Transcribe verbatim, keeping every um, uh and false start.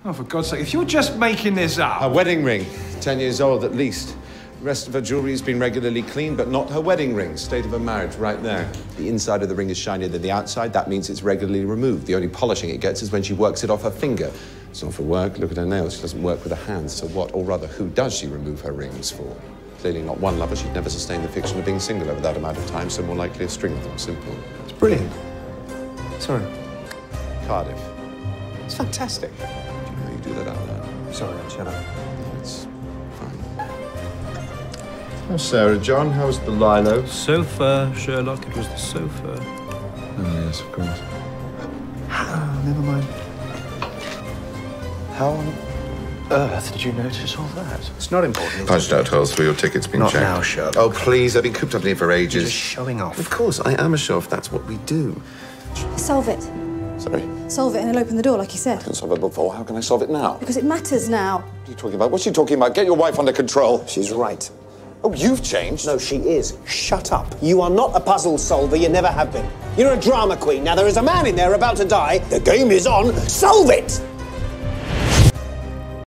Oh, for God's sake, if you're just making this up... Her wedding ring, ten years old at least. The rest of her jewellery's been regularly cleaned, but not her wedding ring. State of her marriage, right there. The inside of the ring is shinier than the outside. That means it's regularly removed. The only polishing it gets is when she works it off her finger. It's not for work. Look at her nails. She doesn't work with her hands. So what, or rather, who does she remove her rings for? Clearly not one lover. She'd never sustain the fiction of being single over that amount of time, so more likely a string of them. Simple. It's brilliant. Sorry. Cardiff. It's fantastic. Do you know how you do that out loud? Sorry, I'll shut up. It's fine. Oh, Sarah John, how's the Lilo? Sofa, Sherlock, it was the sofa. Oh, yes, of course. Oh, never mind. How on earth did you notice all that? It's not important. Punched out holes through your tickets being Not checked. now, Sherlock. Oh, please, I've been cooped up in here for ages. You're just showing off. Of course, I am a show-off. That's what we do. Solve it. Sorry? Solve it and he'll open the door, like you said. I couldn't solve it before. How can I solve it now? Because it matters now. What are you talking about? What's she talking about? Get your wife under control. She's right. Oh, you've changed. No, she is. Shut up. You are not a puzzle solver. You never have been. You're a drama queen. Now, there is a man in there about to die. The game is on. Solve it!